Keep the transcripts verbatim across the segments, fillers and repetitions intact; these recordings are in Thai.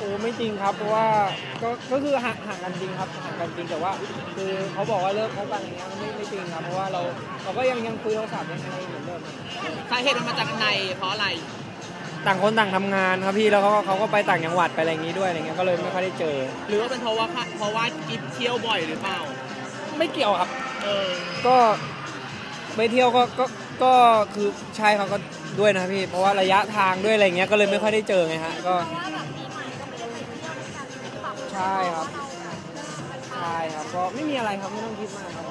อ้ไม่จริงครับเพราะว่าก็ก็คือห่างห่างกันจริงครับห่างกันจริงแต่ว่าคือเขาบอกว่าเลิกคบกันอย่างเงี้ยไม่ไม่จริงครับเพราะว่าเราเราก็ยังยังคุยโทรศัพท์ยังอะไรเหมือนเดิมสาเหตุมันมาจากในเพราะอะไรต่างคนต่างทำงานครับพี่แล้วเขาเขาก็ไปต่างจังหวัดไปอะไรอย่างงี้ด้วยอะไรเงี้ยก็เลยไม่ค่อยได้เจอหรือว่าเป็นเพราะว่าเพราะว่ากิฟเที่ยวบ่อยหรือเปล่าไม่เกี่ยวครับเออก็ไปเที่ยวก็ก็ก็คือใช่เขาก็ด้วยนะพี่เพราะว่าระยะทางด้วยอะไรเงี้ยก็เลยไม่ค่อยได้เจอไงฮะก็ใช่ครับใช่ครับก็ไม่มีอะไรครับไม่ต้องคิดมากครับ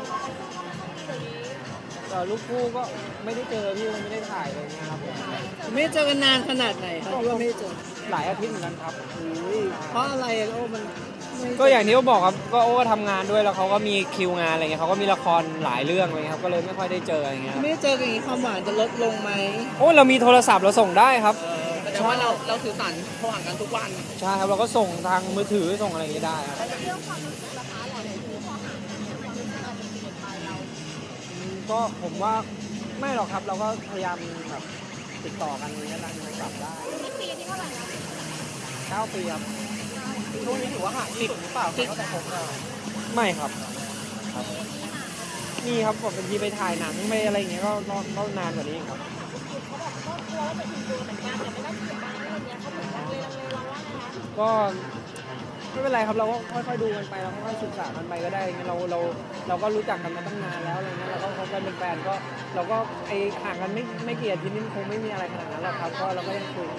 แต่ลูกคู่ก็ไม่ได้เจอพี่ไม่ได้ถ่ายอะไรเงี้ยครับไม่เจอกันนานขนาดไหนครับที่ว่าไม่ได้เจอหลายอาทิตย์เหมือนกันครับเพราะอะไรโอ้มันก็อย่างที่เขาบอกครับก็โอ้ก็ทำงานด้วยแล้วเขาก็มีคิวงานอะไรเงี้ยเขาก็มีละครหลายเรื่องอะไรเงี้ยครับก็เลยไม่ค่อยได้เจออะไรเงี้ยไม่เจอกันอย่างนี้ความหวานจะลดลงไหมโอ้เรามีโทรศัพท์เราส่งได้ครับแต่ว่าเราเราสื่อสารโทรหากันทุกวันใช่ครับเราก็ส่งทางมือถือส่งอะไรอย่างนี้ได้ครับเรื่องความรู้สึกราคาหลายๆที่พอห่างกันเนี่ยความรู้สึกอาจจะเปลี่ยนไปเราก็ผมว่าไม่หรอกครับเราก็พยายามแบบติดต่อกันนี้แล้วกันกลับได้ที่ปีที่เท่าไหร่แล้วเก้าปีครับช่วงนี้ถือว่าห่างที่สุดหรือเปล่าตั้งแต่คบกันไม่ครับครับนี่ครับผมเป็นที่ไปถ่ายหนังไปอะไรอย่างเงี้ยก็ก็นานกว่านี้ครับเขาบอกก็กลัวว่าจะถึงตัวเหมือนกันแต่ไม่ได้ถึงบ้านอะไรเงี้ยเขาเหมือนกันเลยเลยเราว่าไงคะก็ไม่เป็นไรครับเราก็ค่อยๆดูกันไปเราค่อยๆศึกษากันไปก็ได้เราเราเราก็รู้จักกันมาตั้งนานแล้วอะไรเงี้ยเราก็คบกันเป็นแฟนก็เราก็ไอห่างกันไม่ไม่เกลียดทีนี้คงไม่มีอะไรขนาดนั้นหรอกครับก็เราก็ยังคุย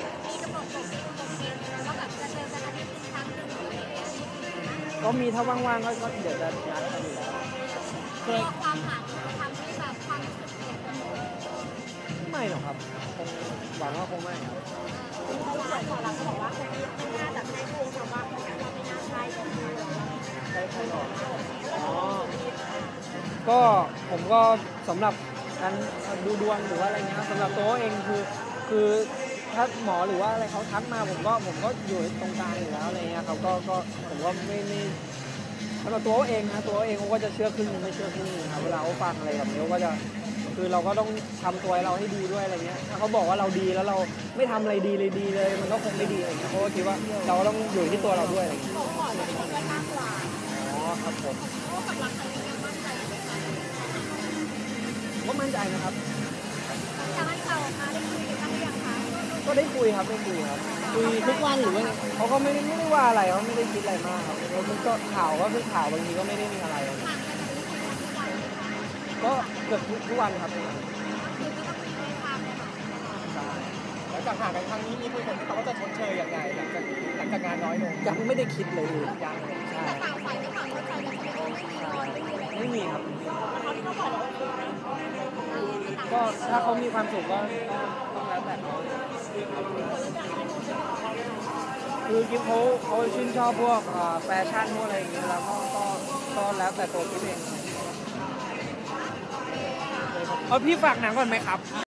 ก็มีถ้าว่างๆก็เดี๋ยวจะนัดกันอยู่แล้วเคยความห่างทำให้แบบความรู้สึกเปลี่ยนไปไม่หรอกครับคงหวังว่าคงไม่ครับหลายคนเราก็บอกว่าคงไม่น่าจะให้พูดคำว่าคงไม่น่าใช่ก็คือใครใครบอกอ๋อก็ผมก็สำหรับการดูดวงหรือว่าอะไรเงี้ยสำหรับตัวเองคือคือถ้าหมอหรือว่าอะไรเขาทักมาผมก็ผมก็อยู่ตรงกลางอยู่แล้วอะไรเงี้ยเขาก็ก็ผมก็ไม่ไม่สำหรับตัวเองนะตัวเองเขาก็จะเชื่อครึ่งนึงไม่เชื่อครึ่งนึงครับเวลาเขาฟังอะไรแบบนี้เขาก็จะคือเราก็ต้องทำตัวเราให้ดีด้วยอะไรเงี้ยถ้าเขาบอกว่าเราดีแล้วเราไม่ทำอะไรดีเลยดีเลยมันก็คงไม่ดีอะไรเงี้ยเพราะว่าคิดว่าเราต้องอยู่ที่ตัวเราด้วยอะไรเงี้ยอ๋อครับผมก็มั่นใจนะครับจะให้เรามาได้คุยกันบ้างหรือยังคะก็ได้คุยครับได้คุยครับคุยทุกวันหรือว่าเขาก็ไม่ได้ไม่ได้ว่าอะไรเขาไม่ได้คิดอะไรมากครับมันก็ข่าวก็คือข่าวบางทีก็ไม่ได้มีอะไรก็เกือบทุกวันครับแล้วจากห่างกันครั้งนี้มีคุยกันที่เขาว่าจะชดเชยยังไงหลังจากหลังจากงานน้อยลงยังไม่ได้คิดเลยยังใช่แต่ต่างฝ่ายไม่ต่างเข้าใจกันใช่ไหมไม่มีครับก็ถ้าเขามีความสุขก็ต้องแล้วแต่เขาคือกิ๊บเขาเขาชื่นชอบพวกแฟชั่นพวกอะไรอย่างเงี้ยแล้วก็ก็ก็แล้วแต่ตัวกิ๊บเองเอาพี่ฝากหนังก่อนไหมครับ